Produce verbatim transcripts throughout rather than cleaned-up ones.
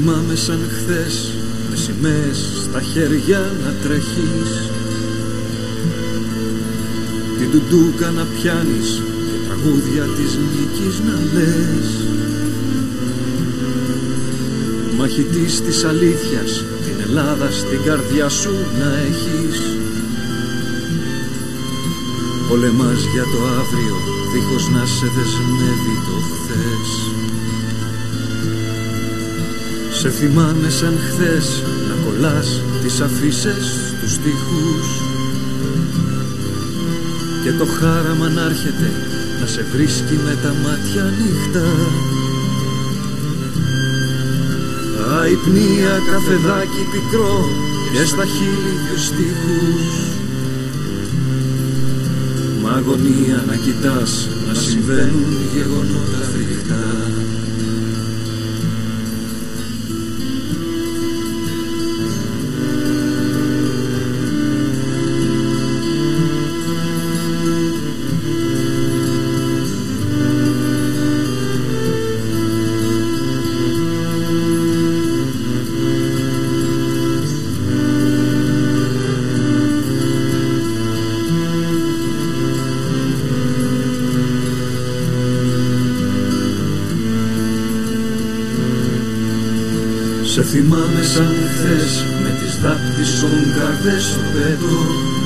θυμάμαι σαν χθες, με σημαίες στα χέρια να τρέχεις, την τουντούκα να πιάνεις και τραγούδια της νίκης να λες. Μαχητής της αλήθειας, την Ελλάδα στην καρδιά σου να έχεις. Πολεμάς για το αύριο, δίχως να σε δεσμεύει το χθες. Σε θυμάμαι σαν χθες, να κολλάς τις αφίσες στους στίχους και το χάραμα να έρχεται να σε βρίσκει με τα μάτια νύχτα. Αϊπνία, καφεδάκι πικρό και στα χείλη δυο στίχους. Μ' αγωνία να κοιτάς να συμβαίνουν γεγονότα φρικτά. Σε θυμάμαι σαν χθες, με τις δάπτυσσον καρδές στο πέτο,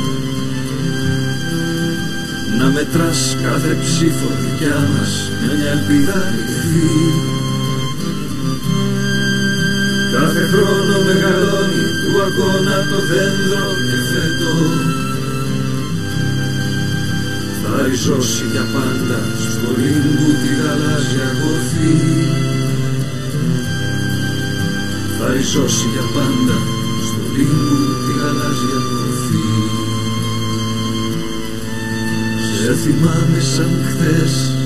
να μετράς κάθε ψήφο δικιά μας με μια ελπίδα κρυφή. Κάθε χρόνο μεγαλώνει του αγώνα το δέντρο και φέτο θα ριζώσει για πάντα στο λίμπου τη γαλάζια κορφή. Θα ριζώσει για πάντα στο λίμπου τη γαλάζια κορφή. Σε θυμάμαι σαν χθες,